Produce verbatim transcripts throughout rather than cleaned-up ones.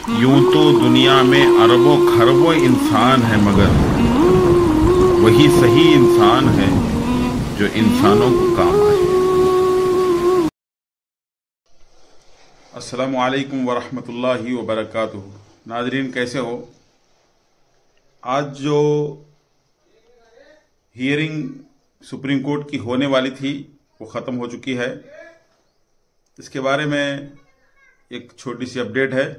यूं तो दुनिया में अरबों खरबों इंसान है, मगर वही सही इंसान है जो इंसानों को काम आए। अस्सलामु अलैकुम वरहमतुल्लाहि वबरकातुहू। नाज़रीन, कैसे हो? आज जो हियरिंग सुप्रीम कोर्ट की होने वाली थी वो ख़त्म हो चुकी है। इसके बारे में एक छोटी सी अपडेट है।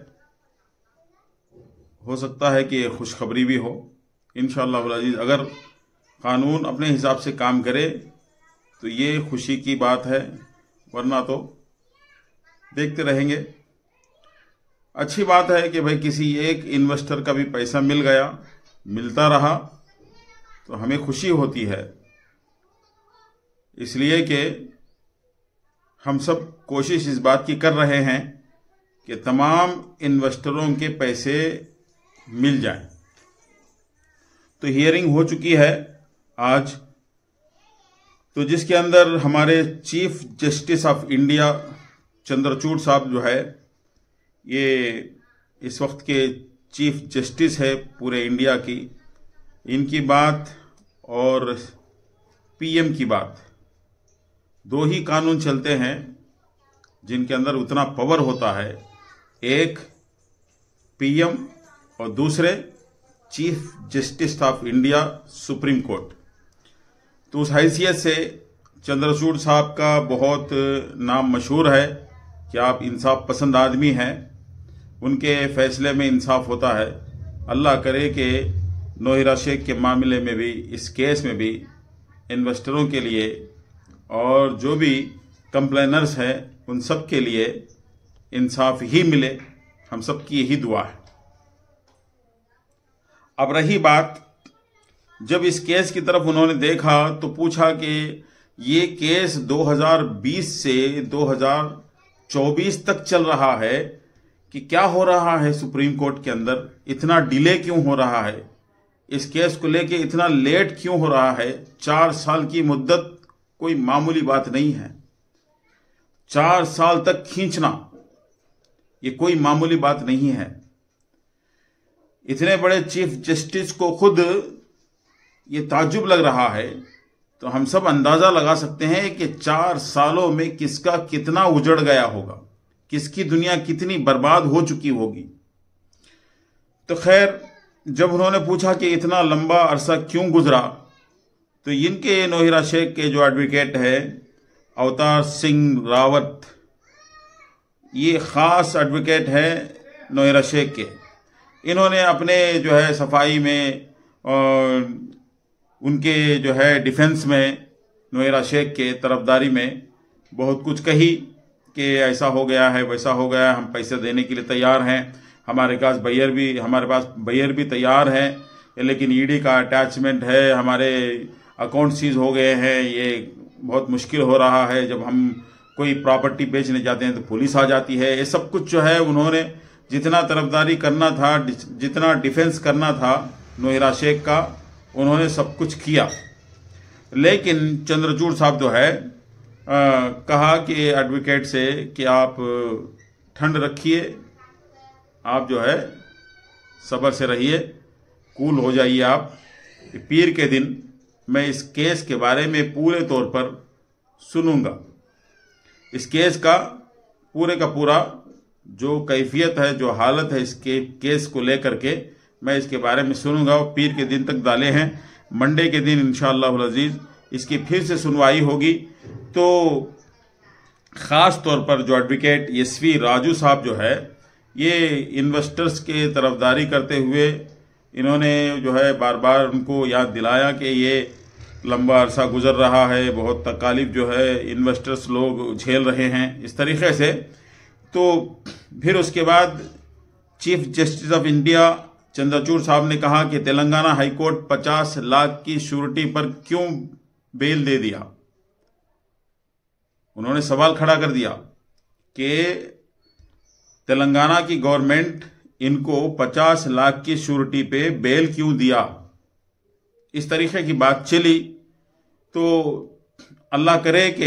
हो सकता है कि खुशखबरी भी हो। इंशाअल्लाह अज़ीज़, अगर कानून अपने हिसाब से काम करे तो ये खुशी की बात है, वरना तो देखते रहेंगे। अच्छी बात है कि भाई किसी एक इन्वेस्टर का भी पैसा मिल गया, मिलता रहा तो हमें खुशी होती है, इसलिए कि हम सब कोशिश इस बात की कर रहे हैं कि तमाम इन्वेस्टरों के पैसे मिल जाएं। तो हियरिंग हो चुकी है आज, तो जिसके अंदर हमारे chief justice of India Chandrachud साहब जो है, ये इस वक्त के चीफ जस्टिस है पूरे इंडिया की, इनकी बात और पीएम की बात, दो ही कानून चलते हैं जिनके अंदर उतना पावर होता है। एक पीएम और दूसरे chief justice of India supreme court. तो उस हैसियत से चंद्रचूड़ साहब का बहुत नाम मशहूर है कि आप इंसाफ पसंद आदमी हैं, उनके फैसले में इंसाफ होता है। अल्लाह करे कि नोहिरा शेख के मामले में भी, इस केस में भी इन्वेस्टरों के लिए और जो भी कंप्लेनर्स हैं उन सब के लिए इंसाफ ही मिले, हम सब की यही दुआ है। अब रही बात, जब इस केस की तरफ उन्होंने देखा तो पूछा कि ये केस दो हज़ार बीस से दो हज़ार चौबीस तक चल रहा है कि क्या हो रहा है सुप्रीम कोर्ट के अंदर, इतना डिले क्यों हो रहा है, इस केस को लेके इतना लेट क्यों हो रहा है। चार साल की मुद्दत कोई मामूली बात नहीं है, चार साल तक खींचना ये कोई मामूली बात नहीं है। इतने बड़े चीफ जस्टिस को खुद ये ताज्जुब लग रहा है, तो हम सब अंदाजा लगा सकते हैं कि चार सालों में किसका कितना उजड़ गया होगा, किसकी दुनिया कितनी बर्बाद हो चुकी होगी। तो खैर, जब उन्होंने पूछा कि इतना लंबा अरसा क्यों गुजरा, तो इनके नोहिरा शेख के जो एडवोकेट है अवतार सिंह रावत, ये खास एडवोकेट है नोहिरा शेख के, इन्होंने अपने जो है सफाई में और उनके जो है डिफेंस में नोहिरा शेख के तरफदारी में बहुत कुछ कही कि ऐसा हो गया है, वैसा हो गया है, हम पैसे देने के लिए तैयार हैं, हमारे पास बय्यर भी हमारे पास बय्यर भी तैयार हैं, लेकिन ईडी का अटैचमेंट है, हमारे अकाउंट सीज हो गए हैं, ये बहुत मुश्किल हो रहा है, जब हम कोई प्रॉपर्टी बेचने जाते हैं तो पुलिस आ जाती है। ये सब कुछ जो है उन्होंने जितना तरफदारी करना था, जितना डिफेंस करना था नोहिरा शेख का, उन्होंने सब कुछ किया। लेकिन चंद्रचूड़ साहब जो है आ, कहा कि एडवोकेट से कि आप ठंड रखिए, आप जो है सब्र से रहिए, कूल हो जाइए आप। पीर के दिन मैं इस केस के बारे में पूरे तौर पर सुनूंगा, इस केस का पूरे का पूरा जो कैफियत है, जो हालत है इसके केस को लेकर के, मैं इसके बारे में सुनूंगा। और पीर के दिन तक डाले हैं, मंडे के दिन इंशाअल्लाह अज़ीज़ इसकी फिर से सुनवाई होगी। तो ख़ास तौर पर जो एडवोकेट एसवी राजू साहब जो है, ये इन्वेस्टर्स के तरफदारी करते हुए इन्होंने जो है बार बार उनको याद दिलाया कि ये लंबा अरसा गुजर रहा है, बहुत तकालीफ जो है इन्वेस्टर्स लोग झेल रहे हैं, इस तरीके से। तो फिर उसके बाद chief justice of India Chandrachud साहब ने कहा कि तेलंगाना हाईकोर्ट पचास लाख की श्योरिटी पर क्यों बेल दे दिया। उन्होंने सवाल खड़ा कर दिया कि तेलंगाना की गवर्नमेंट इनको पचास लाख की श्योरिटी पे बेल क्यों दिया, इस तरीके की बात चली। तो अल्लाह करे कि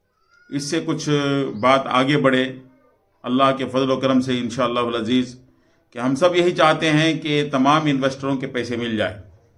इससे कुछ बात आगे बढ़े, अल्लाह के फजल व करम से इंशाअल्लाह अज़ीज़ कि हम सब यही चाहते हैं कि तमाम इन्वेस्टरों के पैसे मिल जाए।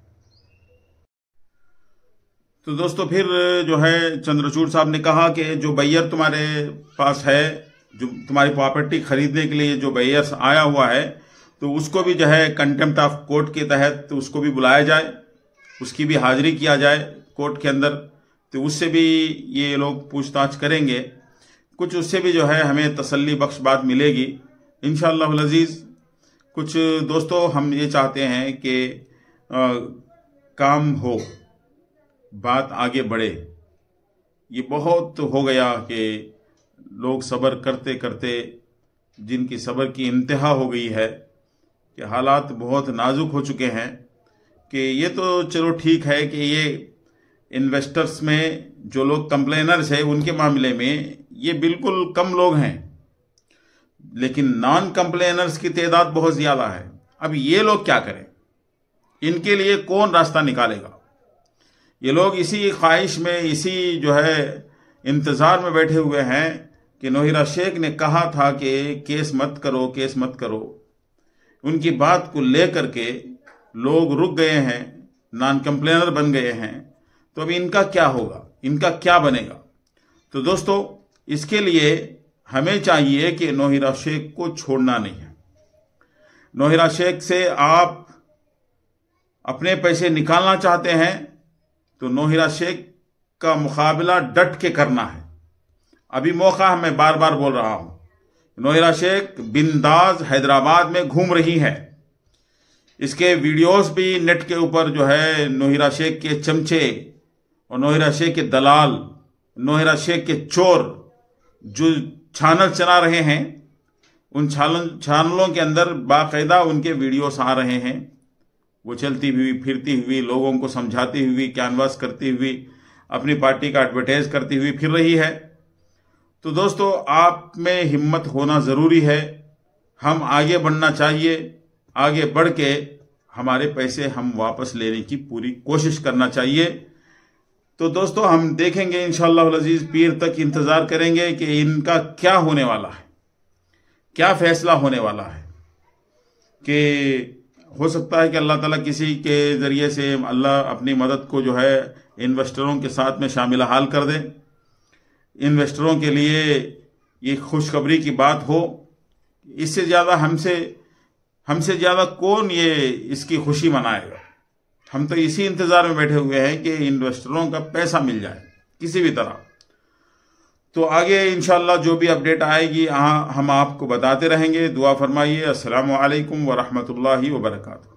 तो दोस्तों फिर जो है चंद्रचूड़ साहब ने कहा कि जो बायर तुम्हारे पास है, जो तुम्हारी प्रॉपर्टी खरीदने के लिए जो बायर्स आया हुआ है, तो उसको भी जो है कंटेम्प्ट ऑफ कोर्ट के तहत तो उसको भी बुलाया जाए, उसकी भी हाजिरी किया जाए कोर्ट के अंदर, तो उससे भी ये लोग पूछताछ करेंगे, कुछ उससे भी जो है हमें तसल्ली बख्श बात मिलेगी इंशाअल्लाह अल अज़ीज़। कुछ दोस्तों हम ये चाहते हैं कि आ, काम हो, बात आगे बढ़े। ये बहुत हो गया कि लोग सब्र करते करते जिनकी सब्र की इंतहा हो गई है, कि हालात बहुत नाजुक हो चुके हैं, कि ये तो चलो ठीक है कि ये इन्वेस्टर्स में जो लोग कंप्लेनर्स हैं उनके मामले में ये बिल्कुल कम लोग हैं, लेकिन नॉन कंप्लेनर्स की तादाद बहुत ज़्यादा है। अब ये लोग क्या करें, इनके लिए कौन रास्ता निकालेगा? ये लोग इसी ख्वाहिश में, इसी जो है इंतज़ार में बैठे हुए हैं कि नौहिरा शेख ने कहा था कि केस मत करो, केस मत करो। उनकी बात को लेकर के लोग रुक गए हैं, नॉन कंप्लेनर बन गए हैं। तो अब इनका क्या होगा, इनका क्या बनेगा? तो दोस्तों इसके लिए हमें चाहिए कि नौहिरा शेख को छोड़ना नहीं है। नौहिरा शेख से आप अपने पैसे निकालना चाहते हैं तो नौहिरा शेख का मुकाबला डट के करना है। अभी मौका है, मैं बार बार बोल रहा हूं। नौहिरा शेख बिंदास हैदराबाद में घूम रही है। इसके वीडियोस भी नेट के ऊपर जो है नौहिरा शेख के चमचे और नौहिरा शेख के दलाल, नौहिरा शेख के चोर जो चैनल चला रहे हैं, उन चैनल चैनलों के अंदर बाकायदा उनके वीडियोस आ रहे हैं। वो चलती हुई फिरती हुई, लोगों को समझाती हुई, कैनवास करती हुई, अपनी पार्टी का एडवर्टाइज करती हुई फिर रही है। तो दोस्तों आप में हिम्मत होना ज़रूरी है। हम आगे बढ़ना चाहिए, आगे बढ़ के हमारे पैसे हम वापस लेने की पूरी कोशिश करना चाहिए। तो दोस्तों हम देखेंगे इंशाअल्लाह अल अज़ीज़, पीर तक इंतज़ार करेंगे कि इनका क्या होने वाला है, क्या फैसला होने वाला है। कि हो सकता है कि अल्लाह ताला किसी के ज़रिए से अल्लाह अपनी मदद को जो है इन्वेस्टरों के साथ में शामिल हाल कर दे। इन्वेस्टरों के लिए ये खुशखबरी की बात हो। इससे ज़्यादा हमसे हमसे ज़्यादा कौन ये इसकी खुशी मनाएगा? हम तो इसी इंतज़ार में बैठे हुए हैं कि इन्वेस्टरों का पैसा मिल जाए किसी भी तरह। तो आगे इंशाअल्लाह जो भी अपडेट आएगी हम आपको बताते रहेंगे। दुआ फरमाइए। अस्सलामु अलैकुम व रहमतुल्लाहि व बरकातुहू।